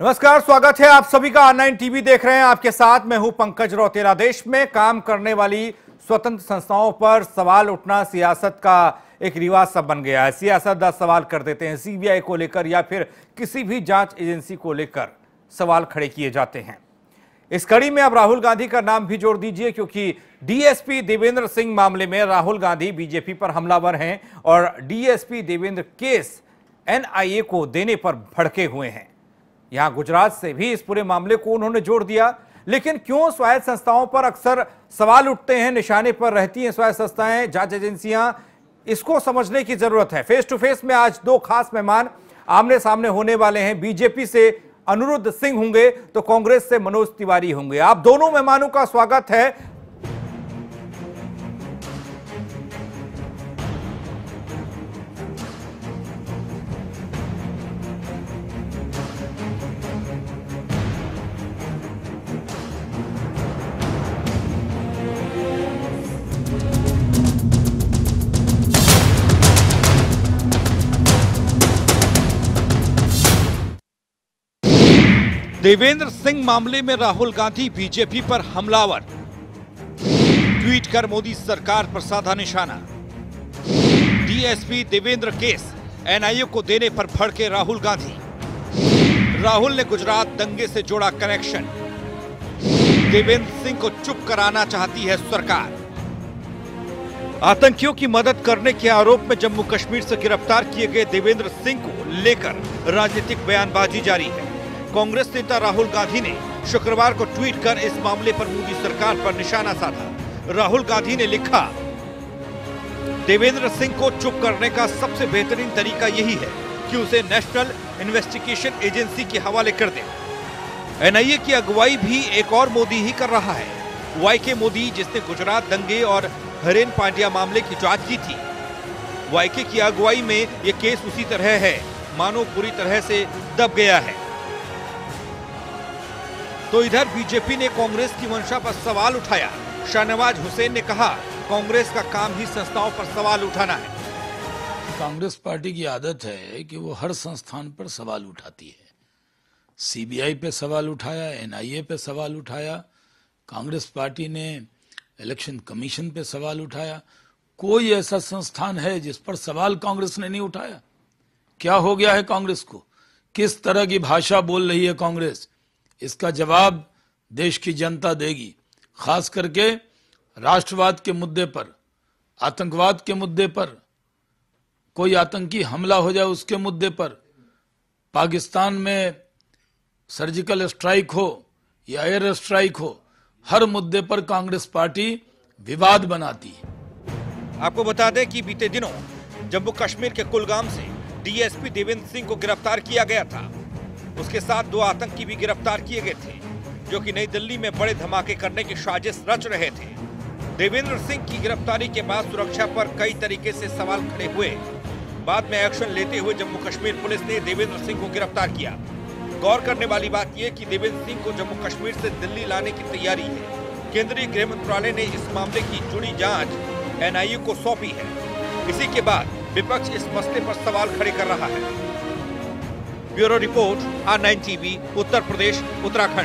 नमस्कार, स्वागत है आप सभी का। ऑनलाइन टीवी देख रहे हैं, आपके साथ मैं हूं पंकज रौतेला। देश में काम करने वाली स्वतंत्र संस्थाओं पर सवाल उठना सियासत का एक रिवाज सा बन गया है। सियासतदान सवाल कर देते हैं, सीबीआई को लेकर या फिर किसी भी जांच एजेंसी को लेकर सवाल खड़े किए जाते हैं। इस कड़ी में अब राहुल गांधी का नाम भी जोड़ दीजिए, क्योंकि डीएसपी देवेंद्र सिंह मामले में राहुल गांधी बीजेपी पर हमलावर हैं और डीएसपी देवेंद्र केस एनआईए को देने पर भड़के हुए हैं। यहां गुजरात से भी इस पूरे मामले को उन्होंने जोड़ दिया। लेकिन क्यों स्वायत्त संस्थाओं पर अक्सर सवाल उठते हैं, निशाने पर रहती हैं स्वायत्त संस्थाएं, जांच एजेंसियां, इसको समझने की जरूरत है। फेस टू फेस में आज दो खास मेहमान आमने सामने होने वाले हैं। बीजेपी से अनिरुद्ध सिंह होंगे तो कांग्रेस से मनोज तिवारी होंगे। आप दोनों मेहमानों का स्वागत है। देवेंद्र सिंह मामले में राहुल गांधी बीजेपी पर हमलावर, ट्वीट कर मोदी सरकार पर साधा निशाना। डीएसपी देवेंद्र केस एनआईए को देने पर भड़के राहुल गांधी। राहुल ने गुजरात दंगे से जोड़ा कनेक्शन। देवेंद्र सिंह को चुप कराना चाहती है सरकार। आतंकियों की मदद करने के आरोप में जम्मू कश्मीर से गिरफ्तार किए गए देवेंद्र सिंह को लेकर राजनीतिक बयानबाजी जारी है। कांग्रेस नेता राहुल गांधी ने शुक्रवार को ट्वीट कर इस मामले पर मोदी सरकार पर निशाना साधा। राहुल गांधी ने लिखा, देवेंद्र सिंह को चुप करने का सबसे बेहतरीन तरीका यही है कि उसे नेशनल इन्वेस्टिगेशन एजेंसी के हवाले कर दें। एनआईए की अगुवाई भी एक और मोदी ही कर रहा है, वाईके मोदी, जिसने गुजरात दंगे और हरेन पांड्या मामले की जांच की थी। वाईके की अगुवाई में यह केस उसी तरह है, मानो पूरी तरह से दब गया है। तो इधर बीजेपी ने कांग्रेस की मंशा पर सवाल उठाया। शाहनवाज हुसैन ने कहा, कांग्रेस का काम ही संस्थाओं पर सवाल उठाना है। कांग्रेस पार्टी की आदत है कि वो हर संस्थान पर सवाल उठाती है। सीबीआई पे सवाल उठाया, एनआईए पे सवाल उठाया, कांग्रेस पार्टी ने इलेक्शन कमीशन पे सवाल उठाया। कोई ऐसा संस्थान है जिस पर सवाल कांग्रेस ने नहीं उठाया? क्या हो गया है कांग्रेस को? किस तरह की भाषा बोल रही है कांग्रेस? इसका जवाब देश की जनता देगी। खास करके राष्ट्रवाद के मुद्दे पर, आतंकवाद के मुद्दे पर, कोई आतंकी हमला हो जाए उसके मुद्दे पर, पाकिस्तान में सर्जिकल स्ट्राइक हो या एयर स्ट्राइक हो, हर मुद्दे पर कांग्रेस पार्टी विवाद बनाती है। आपको बता दें कि बीते दिनों जम्मू कश्मीर के कुलगाम से डीएसपी देवेंद्र सिंह को गिरफ्तार किया गया था। उसके साथ दो आतंकी भी गिरफ्तार किए गए थे, जो कि नई दिल्ली में बड़े धमाके करने की साजिश रच रहे थे। देवेंद्र सिंह की गिरफ्तारी के बाद सुरक्षा पर कई तरीके से सवाल खड़े हुए। बाद में एक्शन लेते हुए जम्मू कश्मीर पुलिस ने देवेंद्र सिंह को गिरफ्तार किया। गौर करने वाली बात यह कि देवेंद्र सिंह को जम्मू कश्मीर से दिल्ली लाने की तैयारी है। केंद्रीय गृह मंत्रालय ने इस मामले की जुड़ी जाँच एनआईए को सौंपी है। इसी के बाद विपक्ष इस मसले पर सवाल खड़े कर रहा है। Bureau report, online TV, Uttar Pradesh, Uttarakhand.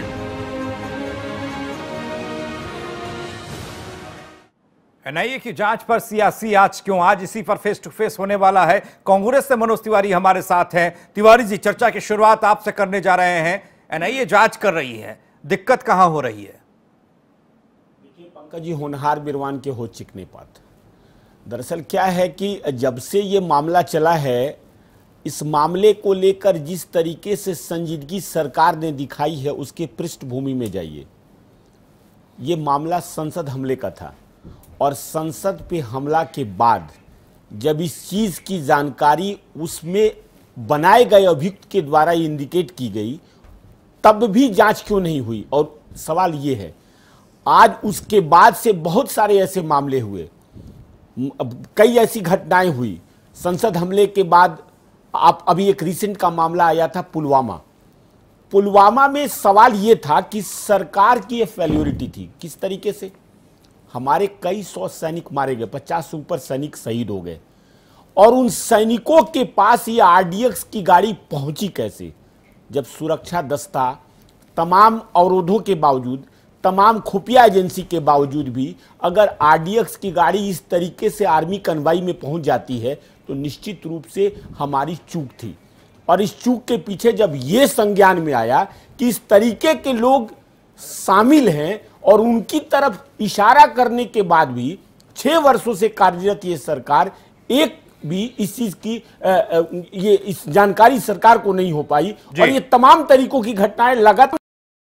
NIA की जांच पर सियासी आज क्यों, आज इसी पर फेस टू फेस होने वाला है। कांग्रेस से मनोज तिवारी हमारे साथ हैं। तिवारी जी, चर्चा की शुरुआत आपसे करने जा रहे हैं। एनआईए जांच कर रही है, दिक्कत कहां हो रही है? देखिए पंकज जी, होनहार बिरवान के हो चिकने पात। दरअसल क्या है कि जब से ये मामला चला है, इस मामले को लेकर जिस तरीके से संजीदगी सरकार ने दिखाई है, उसके पृष्ठभूमि में जाइए। ये मामला संसद हमले का था और संसद पे हमला के बाद जब इस चीज़ की जानकारी उसमें बनाए गए अभियुक्त के द्वारा इंडिकेट की गई, तब भी जांच क्यों नहीं हुई? और सवाल ये है, आज उसके बाद से बहुत सारे ऐसे मामले हुए, कई ऐसी घटनाएं हुई। संसद हमले के बाद आप अभी एक रिसेंट का मामला आया था पुलवामा में सवाल यह था कि सरकार की फेल्योरिटी थी। किस तरीके से? हमारे कई सौ सैनिक मारे गए, 50 से ऊपर सैनिक शहीद हो गए, और उन सैनिकों के पास ये आरडीएक्स की गाड़ी पहुंची कैसे? जब सुरक्षा दस्ता तमाम अवरोधों के बावजूद, तमाम खुफिया एजेंसी के बावजूद भी अगर आरडीएक्स की गाड़ी इस तरीके से आर्मी कन्वाई में पहुंच जाती है तो निश्चित रूप से हमारी चूक थी। और इस चूक के पीछे जब ये संज्ञान में आया कि इस तरीके के लोग शामिल हैं और उनकी तरफ इशारा करने के बाद भी 6 वर्षों से कार्यरत ये सरकार एक भी इस चीज की ये इस जानकारी सरकार को नहीं हो पाई, और ये तमाम तरीकों की घटनाएं लगातार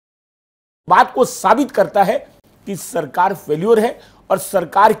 बात को साबित करता है कि सरकार फेल्योर है। और सरकार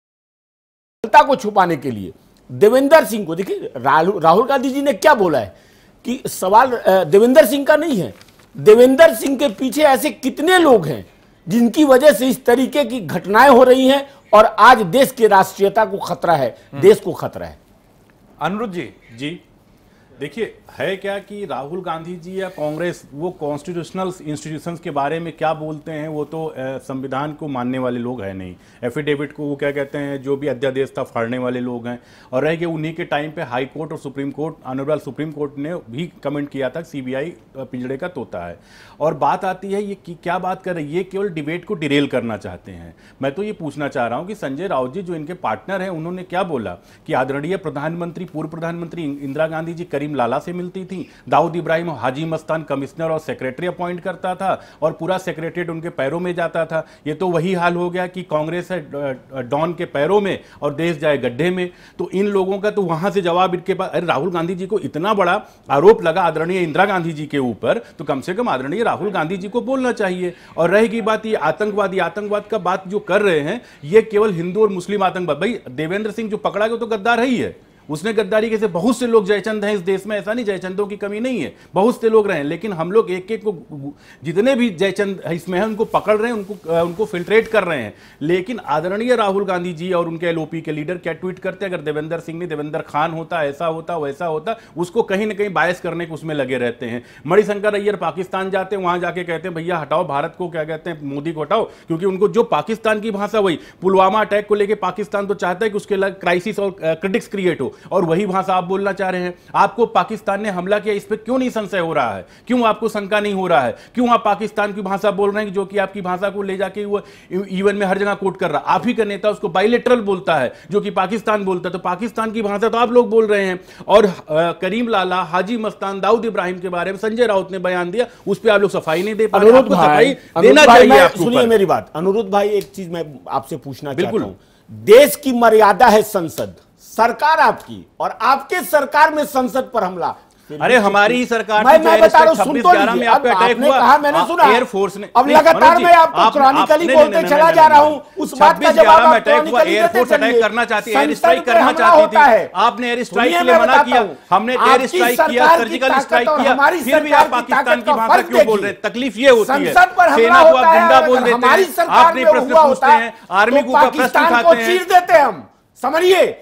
सफलता को छुपाने के लिए देवेंद्र सिंह को, देखिए राहुल गांधी जी ने क्या बोला है कि सवाल देवेंद्र सिंह का नहीं है, देवेंद्र सिंह के पीछे ऐसे कितने लोग हैं जिनकी वजह से इस तरीके की घटनाएं हो रही हैं और आज देश की राष्ट्रीयता को खतरा है, देश को खतरा है। अनुरुद्ध जी देखिए, है क्या कि राहुल गांधी जी या कांग्रेस वो कॉन्स्टिट्यूशनल इंस्टीट्यूशंस के बारे में क्या बोलते हैं, वो तो संविधान को मानने वाले लोग हैं नहीं। एफिडेविट को वो क्या कहते हैं, जो भी अध्यादेश था फाड़ने वाले लोग हैं। और रह गए उन्हीं के टाइम पे हाई कोर्ट और supreme court, honourable supreme court ने भी कमेंट किया था सीबीआई पिंजड़े का तोता है। और बात आती है ये कि क्या बात कर रहे हैं, ये केवल डिबेट को डिरेल करना चाहते हैं। मैं तो ये पूछना चाह रहा हूँ कि संजय राउत जी जो इनके पार्टनर हैं, उन्होंने क्या बोला कि आदरणीय प्रधानमंत्री, पूर्व प्रधानमंत्री इंदिरा गांधी जी करीम लाला से मिलती थी, दाऊद इब्राहिम हाजी मस्तान कमिश्नर और सेक्रेटरी अपॉइंट करता था और पूरा सेक्रेटरीट उनके पैरों में जाता था। ये तो वही हाल हो गया कि कांग्रेस है डॉन के पैरों में और देश जाए गड्ढे में। तो इन लोगों का तो वहां से जवाब इनके पास, अरे राहुल गांधी जी को इतना बड़ा आरोप लगा आदरणीय इंदिरा गांधी जी के ऊपर, तो कम से कम आदरणीय राहुल गांधी जी को बोलना चाहिए। और रहेगी बात ये आतंकवाद का बात जो कर रहे हैं, ये केवल हिंदू और मुस्लिम आतंकवाद, भाई देवेंद्र सिंह जो पकड़ा गया तो गद्दार है ही है, उसने गद्दारी के से बहुत से लोग जयचंद हैं इस देश में, ऐसा नहीं जयचंदों की कमी नहीं है, बहुत से लोग रहे हैं। लेकिन हम लोग एक एक को, जितने भी जयचंद इसमें हैं उनको पकड़ रहे हैं, उनको फिल्ट्रेट कर रहे हैं। लेकिन आदरणीय राहुल गांधी जी और उनके एलओपी के लीडर क्या ट्वीट करते हैं, अगर देवेंद्र सिंह नहीं देवेंद्र खान होता, ऐसा होता वैसा होता, उसको कहीं ना कहीं बायस करने को उसमें लगे रहते हैं। मणिशंकर अय्यर पाकिस्तान जाते हैं, वहां जाके कहते हैं भैया हटाओ भारत को, क्या कहते हैं मोदी को हटाओ, क्योंकि उनको जो पाकिस्तान की भाषा, वही पुलवामा अटैक को लेकर पाकिस्तान तो चाहता है कि उसके अलग क्राइसिस और क्रिटिक्स क्रिएट हो, और वही भाषा आप बोलना चाह रहे हैं। आपको पाकिस्तान ने हमला किया, इस पे क्यों नहीं संशय हो रहा है, क्यों आपको शंका नहीं हो रहा है, क्यों आप पाकिस्तान की भाषा बोल रहे हैं जो कि आपकी भाषा को ले जाके वो ईवन में हर जगह कोट कर रहा। आप ही का नेता उसको बाइलेटरल बोलता है जो कि पाकिस्तान बोलता है, तो पाकिस्तान की भाषा तो आप लोग बोल रहे हैं। और करीम लाला, हाजी मस्तान, दाऊद इब्राहिम के बारे में संजय राउत ने बयान दिया, उस पर आप लोग सफाई नहीं दे पा रहे। आपको सफाई देना चाहिए। सुनिए मेरी बात अनुरुद्ध भाई, एक चीज मैं आपसे पूछना चाहता हूं। देश की मर्यादा है संसद, सरकार आपकी, और आपके सरकार में संसद पर हमला। अरे हमारी ही सरकार मैं बता रहा हूं, सुन तो लीजिए। अब आपने कहा, मैंने सुना, एयरफोर्स ने, अब लगातार मैं आपको क्रॉनिकली बोलते चला जा रहा हूं, उस बात का जवाब आप क्रॉनिकली एयरफोर्स अटैक करना चाहती है, एयर स्ट्राइक करना चाहती थी, आपने एयर स्ट्राइक के लिए मना किया, हमने एयर स्ट्राइक किया, सर्जिकल स्ट्राइक किया, फिर भी आप पाकिस्तान की भाषा क्यों बोल रहे हैं? तकलीफ ये होती है, सेना को आप गुंडा बोल देते हैं, आपने प्रश्न पूछते हैं, आर्मी को प्रश्न उठाते हैं, चीर देते हैं हम। समझिए,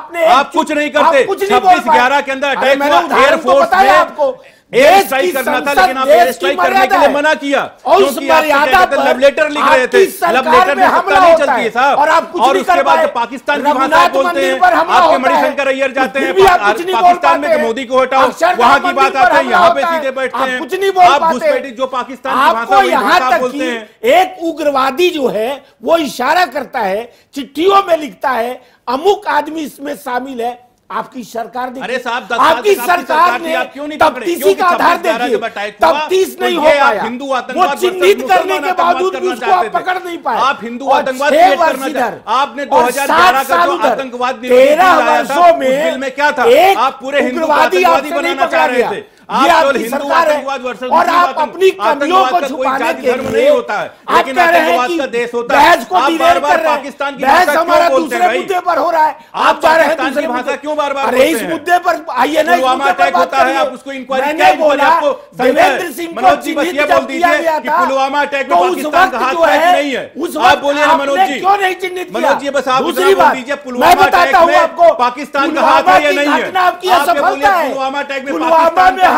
आप कुछ नहीं करते। 26/11 के अंदर अटैक हुआ, एयरफोर्स ने आपको एयर स्ट्राइक करना था, लेकिन आप एयर स्ट्राइक करने के लिए मना किया, क्योंकि आप लव लेटर लिख रहे थे। लव लेटर में सत्ता नहीं चलती है साहब। और उसके बाद जब पाकिस्तान की भाषा बोलते हैं, आपके मणिशंकर अय्यर जाते हैं पाकिस्तान में, मोदी को हटाओ, वहां की बात आते हैं, यहाँ पे सीधे बैठते हैं। आप घुसपैठी जो पाकिस्तान की भाषा बोलते हैं। एक उग्रवादी जो है वो इशारा करता है, चिट्ठियों में लिखता है अमुक आदमी इसमें शामिल है। आपकी सरकार देखिए, अरे साहब, आपकी सरकार ने तफ्तीशी का आधार देखिए, तफ्तीश नहीं हो पाया, हिंदू वो आतंकवाद चिन्हित करने के बावजूद भी उसको आप पकड़ नहीं पाए। आप हिंदू आतंकवाद क्रिएट करना चाहते, आपने 2011 का जो आतंकवाद 13 वर्षों में क्या था, आप पूरे हिंदू उग्रवादी आतंकवादी बनाना चाह रहे थे। आप केवल हिंदू आतंकवाद वर्सेस और आप अपनी कमियों को छुपाने के लिए नहीं होता है, लेकिन आतंकवाद का देश होता है। आप बार-बार पाकिस्तान की भाषा क्यों बोलते हैं भाई? मुद्दे पर हो रहा है, आप पाकिस्तान की भाषा क्यों बार-बार बोलते हैं? इस मुद्दे पर आइए ना, पुलवामा अटैक होता है, आप उसको इंक्वायरी क्या बोला? आपको देवेंद्र सिंह मनोज जी बस ये बोल दीजिए कि पुलवामा अटैक में पाकिस्तान का हाथ है कि नहीं है? आप बोलिए ना मनोज जी, क्यों नहीं चिन्हित किया? मनोज जी बस आप बोल दीजिए पुलवामा अटैक में पाकिस्तान का हाथ है या नहीं है? आपकी असफलता है, पुलवामा अटैक में पुलवामा में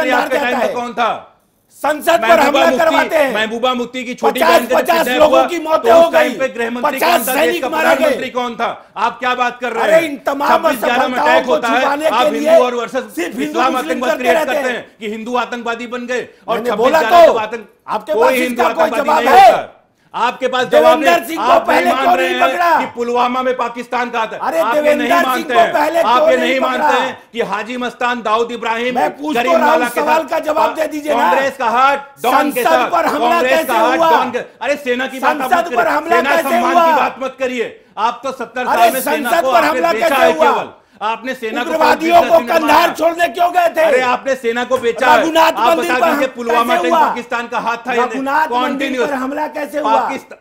मंत्री आपके टाइम पे कौन था? संसद पर हमला करवाते हैं। महबूबा मुफ्ती की छोटी 50 लोगों की मौतें हो गई, गृह मंत्री 50 सैनिक मारे गए। मंत्री कौन था? आप क्या बात कर रहे हैं? अरे इन तमाम असफलताओं को छुपाने के लिए हिंदू और वर्सेस सिर्फ इस्लाम आतंकवाद क्रिएट करते हैं कि हिंदू आतंकवादी बन गए और 26 बोला जनवरी तो को आतंक आपके कोई पास हिंदू इसका कोई आतंकवादी जवाब नहीं है? होता। आपके पास जवाब नहीं। देवेंद्र सिंह को आप पहले नहीं मान क्यों रहे नहीं हैं पकड़ा? कि पुलवामा में पाकिस्तान का आता है। अरे आप ये नहीं देवेंद्र मानते सिंह को पहले हैं, आप ये क्यों नहीं नहीं मानते पकड़ा? हैं कि हाजी मस्तान, दाऊद इब्राहिम, मैं पूछ तो करीम रहा हूं, नाला के सवाल साथ का जवाब दे दीजिए ना। कांग्रेस का हाथ डॉन के संसद साथ, पर हमला कांग्रेस का कैसे हाथ हुआ? डॉन के, अरे सेना की बात आप मत संसद पर करिए, हमला सेना कैसे सम्मान हुआ? की बात मत करिए। आप तो 70 अरे साल में सेना संसद को पर आपने हमला बेचा कैसे है हुआ? केवल। आपने सेना को उग्रवादियों को कंधार छोड़ने क्यों गए थे? अरे आपने सेना को बेचा है। रघुनाथ आप मंदिर बता पर दीजिए पुलवामा कैसे टाइम हुआ? पाकिस्तान का हाथ था या नहीं? रघुनाथ मंदिर Continuous। पर हमला कैसे हुआ?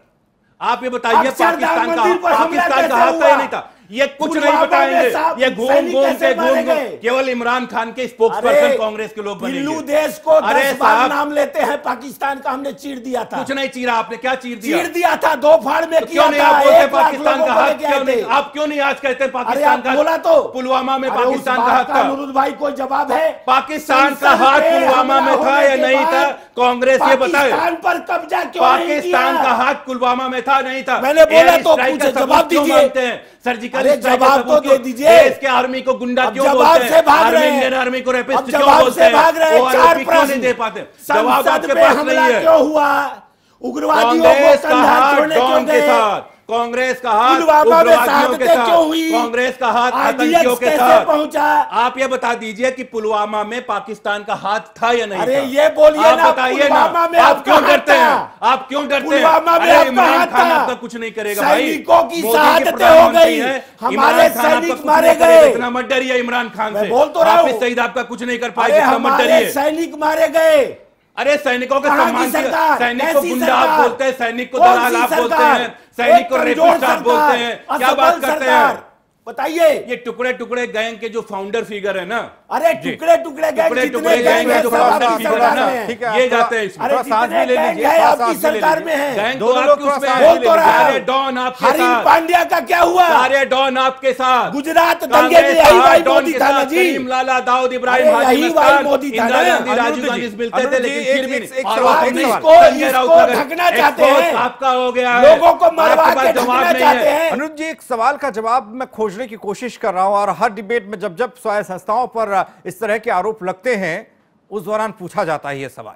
आप ये बताइए अक्षरधाम पाकिस्तान का मंदिर पर हमला पाकिस्तान का कैसे हाथ था या हुआ? नहीं था? ये कुछ नहीं पुलवामा में बताएंगे, साहब ये घूम सैनिक घूम कैसे के मारे गए? केवल इमरान खान के स्पोक्सपर्सन कांग्रेस के लोग बनेंगे। दिल्लू देश को अरे 10 बार साहब, नाम लेते हैं, पाकिस्तान का हमने चीर दिया था। कुछ नहीं चीरा, आपने क्या चीर दिया? चीर दिया था, 2 फाड़ में तो किया क्यों नहीं था, आप बोलते 1 लाख पाकिस्तान लोगों का को हाथ? लेके क्यों आए नहीं थे। आप क्यों नहीं आज कहते अरे पाकिस्तान आप का बोला तो पुलवामा में अरे पाकिस्तान उस का बात हाथ था? अनुरुद्ध भाई कोई जवाब है? पाकिस्तान का संसद हाथ पे पुलवामा हमला में था होने या के नहीं था? बाद कांग्रेस ये बताए। पाकिस्तान पर कब्जा क्यों नहीं किया? पाकिस्तान का हाथ पुलवामा में था नहीं था? मैंने बोला एयर तो स्ट्राइक का पूछे, सबूत जवाब क्यों दीजिए। मांगते हैं? सर्जिकल अरे स्ट्राइक का जवाब सबूत तो क्यों? दे दीजिए। देश के आर्मी को गुंडा अब क्यों जवाब बोलते से हैं? भाग आर्मी रहे हैं। इंडियन आर्मी को रेपिस्ट अब क्यों जवाब बोलते से हैं? भाग रहे हैं। वो 4 आरोपी क्यों प्रश्न नहीं दे पाते? जवाब संसद आपके पे पास हमला नहीं है। क्यों हुआ? उग्रवादियों को कांग्रेस का कंधार हाथ छोड़ने क्यों डॉन के गए? साथ, कांग्रेस का हाथ पुलवामा में उग्रवादियों के शहादतें क्यों साथ, हुई? कांग्रेस का हाथ RDX आतंकियों के कैसे साथ पहुंचा? आप ये बता दीजिए कि पुलवामा में पाकिस्तान का हाथ था या नहीं अरे था? ये बोलिए आप ना, बताइए पुलवामा में ना, आप आपका क्यों हाथ डरते हैं? था? आप क्यों डरते हैं? पुलवामा में अरे आपका इमरान हाथ खान था। आपका कुछ नहीं करेगा भाई। सैनिकों की मोदी के शहादतें हो प्रधानमंत्री गई, हैं, हमारे इमरान खान आपका सैनिक कुछ मारे नहीं करेगा, गए। इतना मत डरिए इमरान खान मैं से। बोल तो रहा हूं। हाफिज सईद आपका कुछ नहीं कर पाएगा, अरे इतना मत हमारे डरिए। सैनिक मारे गए। अरे सैनिकों के कहां की सम्मान की, सरकार? सैनिक को कैसी गुंडा आप सरकार? बोलते हैं, सैनिक को कौन दलाल सी आप बोलते सरकार? हैं, सैनिक को एक रेपिस्ट कमजोर आप बोलते हैं, सरकार, क्या बात असफल करते सरकार। हैं? बताइए। ये टुकड़े टुकड़े गैंग के जो फाउंडर फिगर है ना, अरे टुकड़े टुकड़े गैंग टुकड़े जितने टुकड़े गैंग गैंग हैं है जो सब फाउंडर आपकी फिगर है सरकार ना, में हैं। ठीक है, ये आप जाते हैं इसमें। अरे थोड़ा सांस जितने भी ले गैंग लीजिए, है थोड़ा आपकी सांस भी ले सरकार लीजिए। में है। गैंग तो दोनों लोग आपके थोड़ा उसमें सांस हैं। भी ले लीजिए। सारे डॉन आपके हरीश साथ, पांड्या का क्या हुआ? सारे डॉन आपके साथ, गुजरात दंगे कांग्रेस में का यही भाई डॉन मोदी के था ना साथ, जी। करीम लाला, दाऊद इब्राहिम, अरे हाजी यही मस्तान, भाई मोदी था इंदिरा ना। गांधी, राजीव अनुरुद्ध गांधी जी, मिलते थे, अनुरुद्ध जी, लेकिन फिर भी एक नहीं। सवाल, आप एक नहीं, सवाल। संजय राउत इसको का ढकना चाहते एक्सपोज हैं। आपका हो गया है, लोगों को मरवा आपके के पास जवाब ढकना नहीं चाहते है। हैं। अनुज जी, एक सवाल का जवाब मैं खोजने की कोशिश कर रहा हूं और हर डिबेट में जब जब स्वायत्त संस्थाओं पर इस तरह के आरोप लगते हैं उस दौरान पूछा जाता है यह सवाल।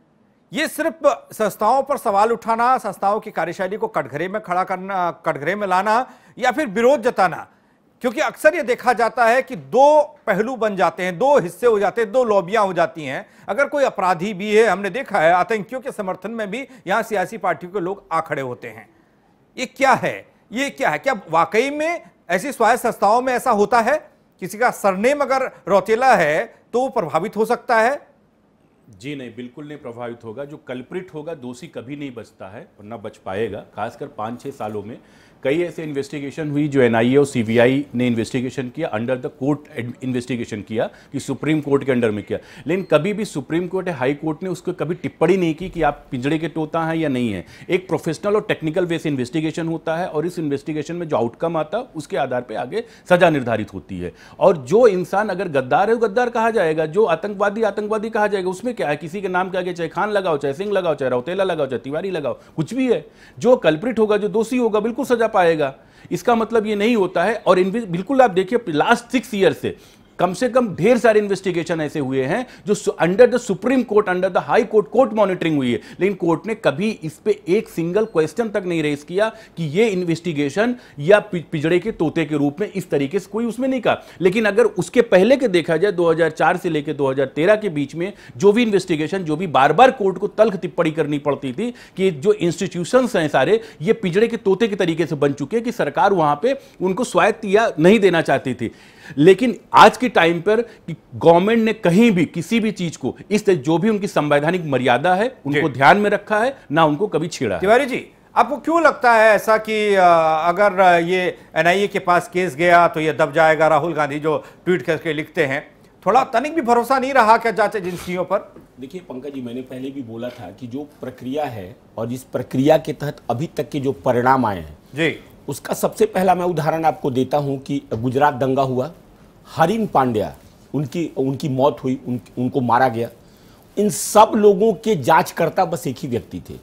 ये सिर्फ संस्थाओं पर सवाल उठाना, संस्थाओं की कार्यशैली को कटघरे में खड़ा करना, कटघरे में लाना या फिर विरोध जताना, क्योंकि अक्सर यह देखा जाता है कि 2 पहलू बन जाते हैं, 2 हिस्से हो जाते हैं, 2 लॉबियां हो जाती हैं। अगर कोई अपराधी भी है, हमने देखा है आतंकियों के समर्थन में भी यहां सियासी पार्टियों के लोग आ खड़े होते हैं। ये क्या है? ये क्या है? क्या वाकई में ऐसी स्वायत्त संस्थाओं में ऐसा होता है? किसी का सरनेम अगर रौतेला है तो वो प्रभावित हो सकता है? जी नहीं, बिल्कुल नहीं प्रभावित होगा। जो कल्प्रिट होगा, दोषी कभी नहीं बचता है और ना बच पाएगा। खासकर 5-6 सालों में कई ऐसे इन्वेस्टिगेशन हुई जो एनआईए और सीबीआई ने इन्वेस्टिगेशन किया, अंडर द कोर्ट इन्वेस्टिगेशन किया कि सुप्रीम कोर्ट के अंडर में किया, लेकिन कभी भी सुप्रीम कोर्ट या हाई कोर्ट ने उसको कभी टिप्पणी नहीं की कि आप पिंजड़े के तोता हैं या नहीं है। एक प्रोफेशनल और टेक्निकल वे से इन्वेस्टिगेशन होता है और इस इन्वेस्टिगेशन में जो आउटकम आता है उसके आधार पर आगे सजा निर्धारित होती है। और जो इंसान अगर गद्दार है वो गद्दार कहा जाएगा, जो आतंकवादी आतंकवादी कहा जाएगा। उसमें क्या है, किसी के नाम के आगे चाहे खान लगाओ, चाहे सिंह लगाओ, चाहे रौतेला लगाओ, चाहे तिवारी लगाओ, कुछ भी है। जो कल्प्रिट होगा, जो दोषी होगा, बिल्कुल सजा पाएगा। इसका मतलब ये नहीं होता है। और बिल्कुल आप देखिए लास्ट 6 ईयर से कम ढेर सारे इन्वेस्टिगेशन ऐसे हुए हैं जो under the supreme court, under the high court, court monitoring हुई है, लेकिन कोर्ट ने कभी इस पे एक सिंगल क्वेश्चन तक नहीं रेज किया कि ये इन्वेस्टिगेशन या पिंजड़े के तोते के रूप में इस तरीके से कोई उसमें नहीं कहा। लेकिन अगर उसके पहले के देखा जाए 2004 से लेकर 2013 के बीच में जो भी इन्वेस्टिगेशन, जो भी बार बार कोर्ट को तल्ख टिप्पणी करनी पड़ती थी कि जो इंस्टीट्यूशंस हैं सारे ये पिंजड़े के तोते के तरीके से बन चुके हैं कि सरकार वहां पे उनको स्वायत्तता नहीं देना चाहती थी। लेकिन आज के टाइम पर गवर्नमेंट ने कहीं भी किसी भी चीज को इस जो भी उनकी संवैधानिक मर्यादा है उनको ध्यान में रखा है, ना उनको कभी छेड़ा है। तिवारी जी, आपको क्यों लगता है ऐसा कि अगर ये एनआईए के पास केस गया तो ये दब जाएगा? राहुल गांधी जो ट्वीट करके लिखते हैं, थोड़ा तनिक भी भरोसा नहीं रहा क्या जांच एजेंसियों पर? देखिए पंकज जी, मैंने पहले भी बोला था कि जो प्रक्रिया है और जिस प्रक्रिया के तहत अभी तक के जो परिणाम आए हैं जी, उसका सबसे पहला मैं उदाहरण आपको देता हूं कि गुजरात दंगा हुआ, हरीश पांड्या उनकी मौत हुई, उनको मारा गया। इन सब लोगों के जांचकर्ता बस एक ही व्यक्ति थे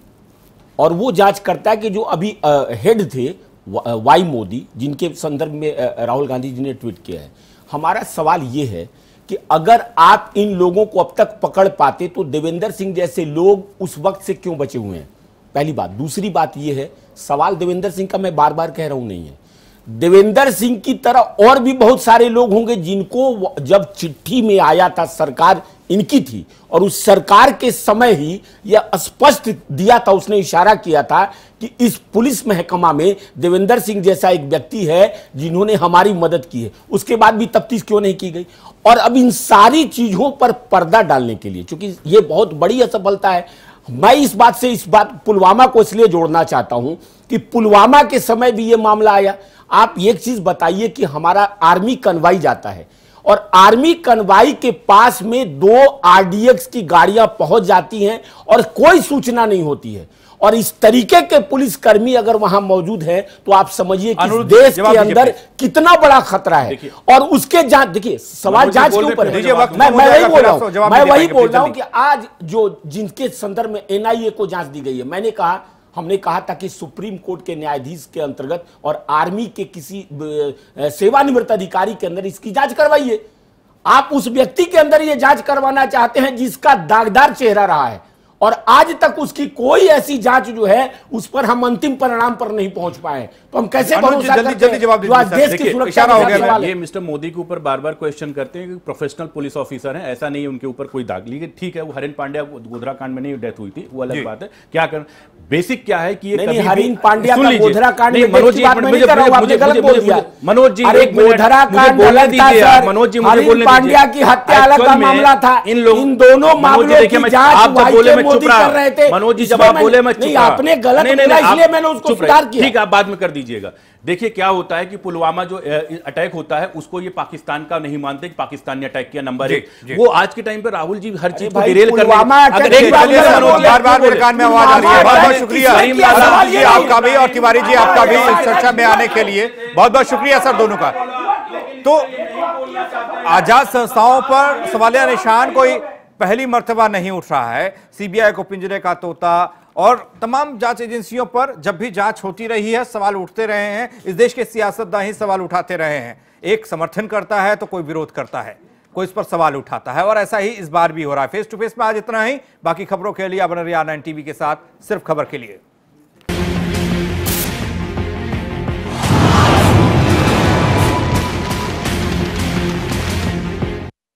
और वो जांचकर्ता के जो अभी हेड थे वाई मोदी, जिनके संदर्भ में राहुल गांधी जी ने ट्वीट किया है। हमारा सवाल ये है कि अगर आप इन लोगों को अब तक पकड़ पाते तो देवेंद्र सिंह जैसे लोग उस वक्त से क्यों बचे हुए हैं? पहली बात। दूसरी बात यह है, सवाल देवेंद्र सिंह का मैं बार बार कह रहा हूं नहीं है, देवेंद्र सिंह की तरह और भी बहुत सारे लोग होंगे जिनको जब चिट्ठी में आया था सरकार इनकी थी, और उस सरकार के समय ही यह स्पष्ट दिया था, उसने इशारा किया था कि इस पुलिस महकमा में देवेंद्र सिंह जैसा एक व्यक्ति है जिन्होंने हमारी मदद की है। उसके बाद भी तफ्तीश क्यों नहीं की गई? और अब इन सारी चीजों पर पर्दा डालने के लिए, क्योंकि यह बहुत बड़ी असफलता है, मैं इस बात पुलवामा को इसलिए जोड़ना चाहता हूं कि पुलवामा के समय भी यह मामला आया। आप एक चीज बताइए कि हमारा आर्मी कन्वाई जाता है और आर्मी कन्वाई के पास में 2 आरडीएक्स की गाड़ियां पहुंच जाती हैं और कोई सूचना नहीं होती है, और इस तरीके के पुलिसकर्मी अगर वहां मौजूद हैं तो आप समझिए कि इस देश के अंदर कितना बड़ा खतरा है। और उसके जांच, देखिए सवाल जांच के ऊपर है। मैं वही बोल रहा हूं कि आज जो जिनके संदर्भ में एनआईए को जांच दी गई है, हमने कहा था कि सुप्रीम कोर्ट के न्यायाधीश के अंतर्गत और आर्मी के किसी सेवानिवृत्त अधिकारी के अंदर इसकी जांच करवाइए। आप उस व्यक्ति के अंदर यह जांच करवाना चाहते हैं जिसका दागदार चेहरा रहा है, और आज तक उसकी कोई ऐसी जांच जो है उस पर हम अंतिम परिणाम पर नहीं पहुंच पाए, तो हम कैसे भरोसा करते हैं जो आज देश की सुरक्षा का सवाल है। ये मिस्टर मोदी के ऊपर बार बार क्वेश्चन करते हैं कि प्रोफेशनल पुलिस ऑफिसर हैं, ऐसा नहीं है उनके ऊपर कोई दाग, लेकिन ठीक है वो हरिन पांड्या गोधरा कांड में नहीं डेथ हुई थी, वो अलग बात है। क्या कर बेसिक क्या है कि ये नहीं, हरिन पांड्या का गोधरा कांड में मनोज जी मनोज जी एक गोधरा कांड बोलने दीजिए, मनोज जी मुझे बोलने दीजिए, पांड्या की हत्या अलग का मामला था, इन दोनों मामलों की जांच मोदी कर रहे थे। मनोज जी जब आप बोले मैं नहीं, आपने गलत बोला इसलिए मैंने उसको सुधार किया। ठीक है, आप बाद में कर दीजिएगा। देखिए क्या होता है कि पुलवामा जो अटैक होता है उसको ये पाकिस्तान का नहीं मानते कि पाकिस्तान ने अटैक किया, नंबर 1। वो आज के टाइम पे राहुल जी हर चीज को डिरेल कर बार बार मेरे कान में आवाज आ रही है। बहुत बहुत शुक्रिया आपका भी और तिवारी जी आपका भी इस चर्चा में आने के लिए बहुत बहुत शुक्रिया सर दोनों का। तो आजाद संस्थाओं पर सवालिया निशान कोई पहली मर्तबा नहीं उठ रहा है। सीबीआई को पिंजरे का तोता और तमाम जांच एजेंसियों पर जब भी जांच होती रही है सवाल उठते रहे हैं। इस देश के सियासतदान ही सवाल उठाते रहे हैं, एक समर्थन करता है तो कोई विरोध करता है, कोई इस पर सवाल उठाता है, और ऐसा ही इस बार भी हो रहा है। फेस टू फेस में आज इतना ही। बाकी खबरों के लिए बने रहिए R9 टीवी के साथ, सिर्फ खबर के लिए।